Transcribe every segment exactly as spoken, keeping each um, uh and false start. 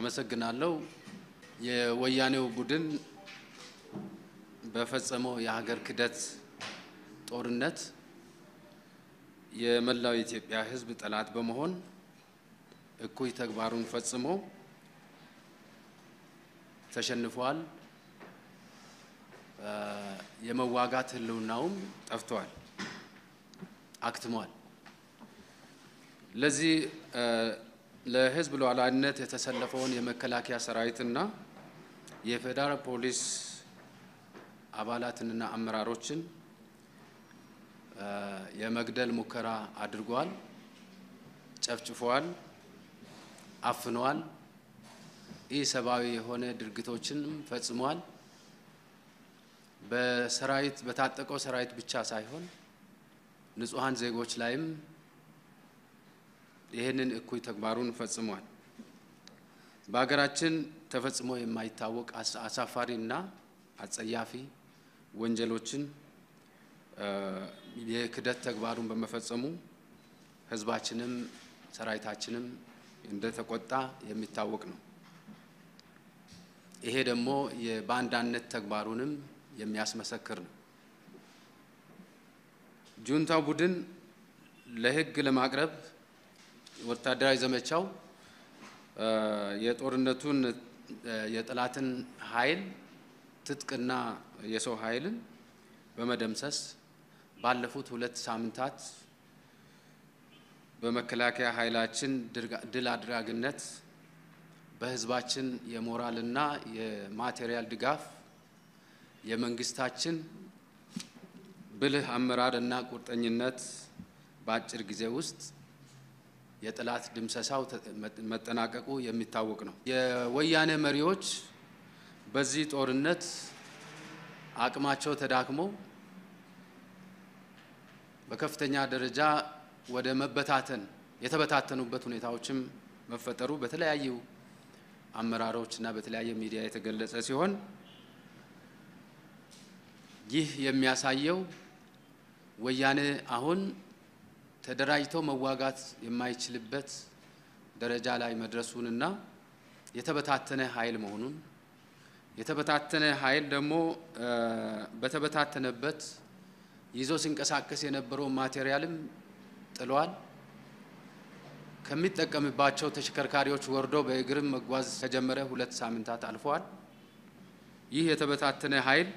አመሰግናለሁ። የወያኔው ቡድን በፈጸመው የሀገር ክደት ጦርነት የመላው ኢትዮጵያ ሕዝብ ጠላት በመሆን እኩይ ተግባሩን ፈጽሞ ተሸንፏል። የመዋጋት ህልውናውም ጠፍቷል፣ አክትሟል። ለዚህ ለህዝብ ሉዓላዊነት የተሰለፈውን የመከላከያ ሰራዊትና የፌደራል ፖሊስ አባላትንና አመራሮችን የመግደል ሙከራ አድርጓል፣ ጨፍጭፏል፣ አፍኗል፣ ኢሰብአዊ የሆነ ድርጊቶችን ፈጽሟል። በሰራዊት በታጠቀው ሰራዊት ብቻ ሳይሆን ንጹሃን ዜጎች ላይም ይሄንን እኩይ ተግባሩን ፈጽሟል። በአገራችን ተፈጽሞ የማይታወቅ አሳፋሪና አጸያፊ ወንጀሎችን የክደት ተግባሩን በመፈጸሙ ህዝባችንም ሰራዊታችንም እንደተቆጣ የሚታወቅ ነው። ይሄ ደግሞ የባንዳነት ተግባሩንም የሚያስመሰክር ነው። ጁንታው ቡድን ለህግ ለማቅረብ ወታደራዊ ዘመቻው የጦርነቱን የጠላትን ኃይል ትጥቅና የሰው ኃይልን በመደምሰስ ባለፉት ሁለት ሳምንታት በመከላከያ ኃይላችን ድል አድራጊነት በህዝባችን የሞራልና የማቴሪያል ድጋፍ የመንግስታችን ብልህ አመራርና ቁርጠኝነት በአጭር ጊዜ ውስጥ የጠላት ድምሰሳው መጠናቀቁ የሚታወቅ ነው። የወያኔ መሪዎች በዚህ ጦርነት አቅማቸው ተዳክሞ በከፍተኛ ደረጃ ወደ መበታተን የተበታተኑበት ሁኔታዎችም መፈጠሩ በተለያዩ አመራሮችና በተለያየ ሚዲያ የተገለጸ ሲሆን ይህ የሚያሳየው ወያኔ አሁን ተደራጅቶ መዋጋት የማይችልበት ደረጃ ላይ መድረሱንና የተበታተነ ኃይል መሆኑን የተበታተነ ኃይል ደግሞ በተበታተነበት ይዞ ሲንቀሳቀስ የነበረው ማቴሪያልም ጥሏል። ከሚጠቀምባቸው ተሽከርካሪዎች ወርዶ በእግርም መጓዝ ከጀመረ ሁለት ሳምንታት አልፈዋል። ይህ የተበታተነ ኃይል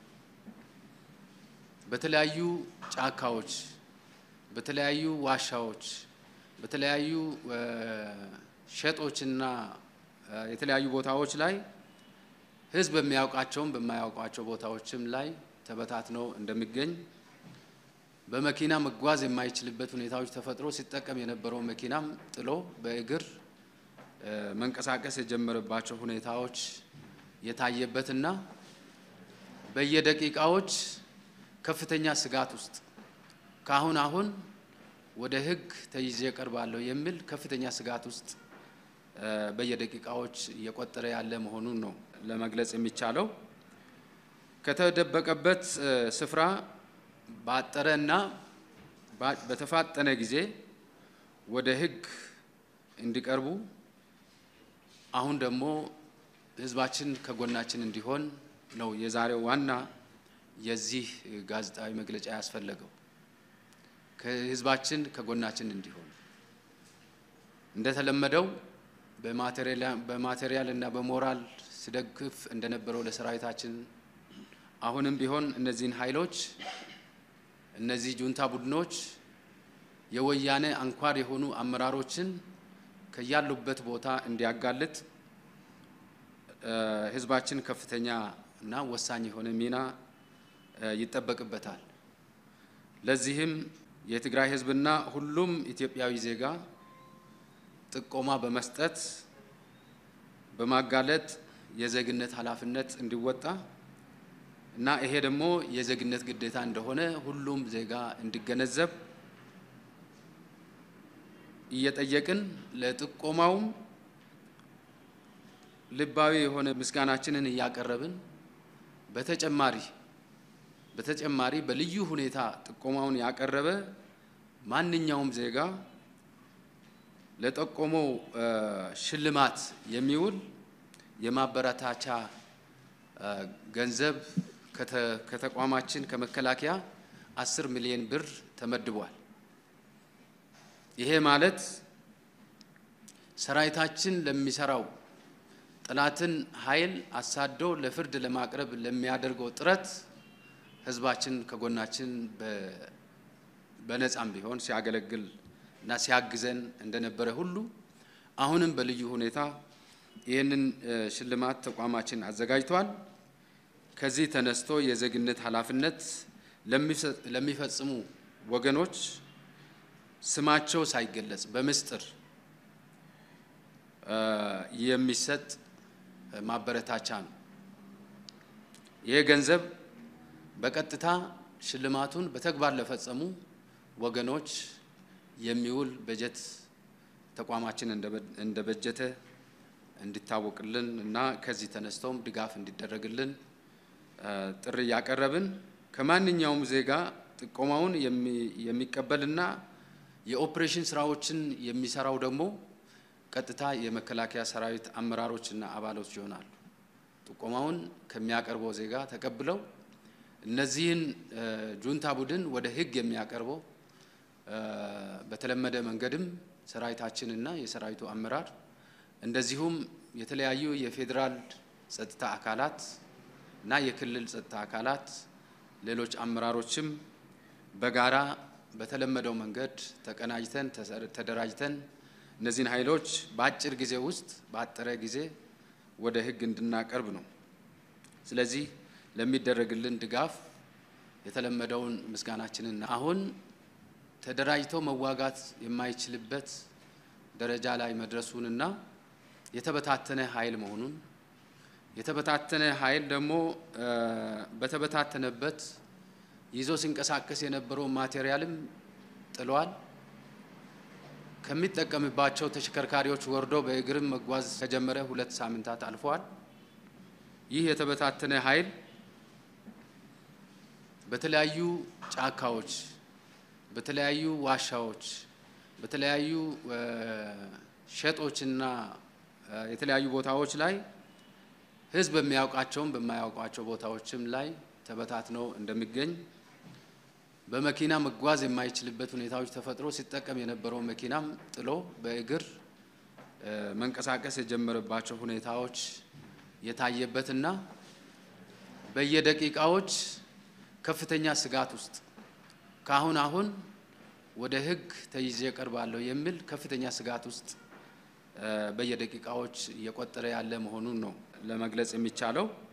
በተለያዩ ጫካዎች በተለያዩ ዋሻዎች በተለያዩ ሸጦችና የተለያዩ ቦታዎች ላይ ህዝብ በሚያውቃቸውም በማያውቋቸው ቦታዎችም ላይ ተበታትነው እንደሚገኝ በመኪና መጓዝ የማይችልበት ሁኔታዎች ተፈጥሮ ሲጠቀም የነበረው መኪናም ጥሎ በእግር መንቀሳቀስ የጀመረባቸው ሁኔታዎች የታየበትና በየደቂቃዎች ከፍተኛ ስጋት ውስጥ ካሁን አሁን ወደ ህግ ተይዤ ቀርባለሁ የሚል ከፍተኛ ስጋት ውስጥ በየደቂቃዎች እየቆጠረ ያለ መሆኑን ነው ለመግለጽ የሚቻለው። ከተደበቀበት ስፍራ ባጠረና በተፋጠነ ጊዜ ወደ ህግ እንዲቀርቡ አሁን ደግሞ ህዝባችን ከጎናችን እንዲሆን ነው የዛሬው ዋና የዚህ ጋዜጣዊ መግለጫ ያስፈልገው። ከህዝባችን ከጎናችን እንዲሆን እንደተለመደው በማቴሪያል በማቴሪያል እና በሞራል ሲደግፍ እንደነበረው ለሰራዊታችን አሁንም ቢሆን እነዚህን ኃይሎች እነዚህ ጁንታ ቡድኖች የወያኔ አንኳር የሆኑ አመራሮችን ከያሉበት ቦታ እንዲያጋልጥ ህዝባችን ከፍተኛ እና ወሳኝ የሆነ ሚና ይጠበቅበታል። ለዚህም የትግራይ ህዝብና ሁሉም ኢትዮጵያዊ ዜጋ ጥቆማ በመስጠት በማጋለጥ የዜግነት ኃላፊነት እንዲወጣ እና ይሄ ደግሞ የዜግነት ግዴታ እንደሆነ ሁሉም ዜጋ እንዲገነዘብ እየጠየቅን ለጥቆማው ልባዊ የሆነ ምስጋናችንን እያቀረብን በተጨማሪ በተጨማሪ በልዩ ሁኔታ ጥቆማውን ያቀረበ ማንኛውም ዜጋ ለጠቆመው ሽልማት የሚውል የማበረታቻ ገንዘብ ከተቋማችን ከመከላከያ አስር ሚሊዮን ብር ተመድቧል። ይሄ ማለት ሰራዊታችን ለሚሰራው ጥላትን ኃይል አሳዶ ለፍርድ ለማቅረብ ለሚያደርገው ጥረት ህዝባችን ከጎናችን በነጻም ቢሆን ሲያገለግል እና ሲያግዘን እንደነበረ ሁሉ አሁንም በልዩ ሁኔታ ይህንን ሽልማት ተቋማችን አዘጋጅቷል። ከዚህ ተነስቶ የዜግነት ኃላፊነት ለሚፈጽሙ ወገኖች ስማቸው ሳይገለጽ በምስጢር የሚሰጥ ማበረታቻ ነው። ይሄ ገንዘብ በቀጥታ ሽልማቱን በተግባር ለፈጸሙ ወገኖች የሚውል በጀት ተቋማችን እንደበጀተ እንዲታወቅልን እና ከዚህ ተነስተውም ድጋፍ እንዲደረግልን ጥሪ ያቀረብን ከማንኛውም ዜጋ ጥቆማውን የሚቀበልና የኦፕሬሽን ስራዎችን የሚሰራው ደግሞ ቀጥታ የመከላከያ ሰራዊት አመራሮችና አባሎች ይሆናሉ። ጥቆማውን ከሚያቀርበው ዜጋ ተቀብለው እነዚህን ጁንታ ቡድን ወደ ህግ የሚያቀርበው በተለመደ መንገድም ሰራዊታችንና የሰራዊቱ አመራር እንደዚሁም የተለያዩ የፌደራል ጸጥታ አካላት እና የክልል ጸጥታ አካላት ሌሎች አመራሮችም በጋራ በተለመደው መንገድ ተቀናጅተን ተደራጅተን እነዚህን ኃይሎች በአጭር ጊዜ ውስጥ ባጠረ ጊዜ ወደ ህግ እንድናቀርብ ነው። ስለዚህ ለሚደረግልን ድጋፍ የተለመደውን ምስጋናችንን አሁን ተደራጅተው መዋጋት የማይችልበት ደረጃ ላይ መድረሱንና የተበታተነ ኃይል መሆኑን የተበታተነ ኃይል ደግሞ በተበታተነበት ይዞ ሲንቀሳቀስ የነበረው ማቴሪያልም ጥሏል። ከሚጠቀምባቸው ተሽከርካሪዎች ወርዶ በእግርም መጓዝ ከጀመረ ሁለት ሳምንታት አልፈዋል። ይህ የተበታተነ ኃይል በተለያዩ ጫካዎች በተለያዩ ዋሻዎች በተለያዩ ሸጦችና የተለያዩ ቦታዎች ላይ ህዝብ በሚያውቃቸውም በማያውቃቸው ቦታዎችም ላይ ተበታትነው እንደሚገኝ በመኪና መጓዝ የማይችልበት ሁኔታዎች ተፈጥሮ ሲጠቀም የነበረው መኪናም ጥሎ በእግር መንቀሳቀስ የጀመረባቸው ሁኔታዎች የታየበትና በየደቂቃዎች ከፍተኛ ስጋት ውስጥ ካሁን አሁን ወደ ህግ ተይዤ ቀርባለሁ የሚል ከፍተኛ ስጋት ውስጥ በየደቂቃዎች እየቆጠረ ያለ መሆኑን ነው ለመግለጽ የሚቻለው።